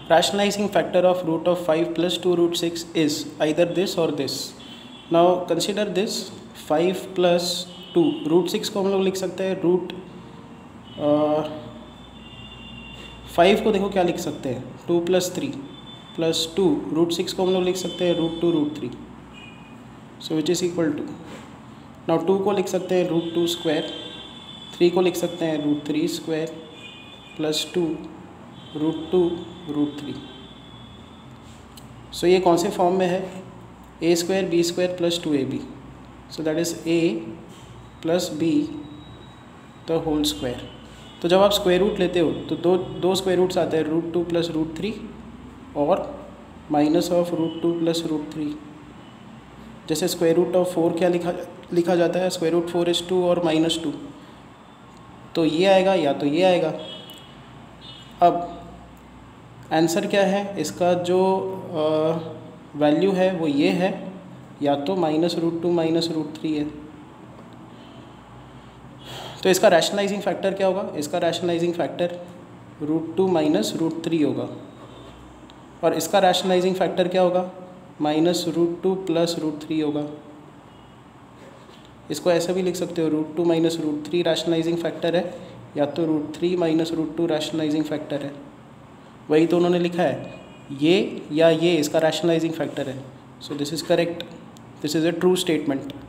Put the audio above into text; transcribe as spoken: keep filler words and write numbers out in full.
rationalizing factor of root of five plus two root six is either this or this. Now consider this, five plus two, root six को हम लोग लिख सकते हैं root five को देखो क्या लिख सकते हैं, two plus three plus two, root six को हम लोग लिख सकते हैं root two root three, so which is equal to, now two को लिख सकते हैं रूट टू स्क्वायर, थ्री को लिख सकते हैं root three square plus two root two root three. So ये कौन से फॉर्म में है, A square B square plus two A B, so that is A plus B the whole square. तो जब आप स्क्वायर रूट लेते हो तो दो दो स्क्वायर रूट्स आते हैं, root two plus root three और minus of root two plus root three. जैसे स्क्वायर रूट ऑफ फोर क्या लिखा लिखा जाता है, square root four is two और माइनस टू, तो ये आएगा या तो ये आएगा. अब आंसर क्या है इसका, जो वैल्यू है वो ये है, या तो minus root two minus root three है. तो इसका रैशनलाइजिंग फैक्टर क्या होगा, इसका rationalising factor root two minus root three होगा, और इसका रैशनलाइजिंग फैक्टर क्या होगा, minus root two plus root three होगा. इसको ऐसा भी लिख सकते हो, root two minus root three rationalising factor है, या तो root three minus root two rationalising factor है. वही तो उन्होंने लिखा है, ये या ये इसका रैशनलाइजिंग फैक्टर है. So this is correct, this is a true statement.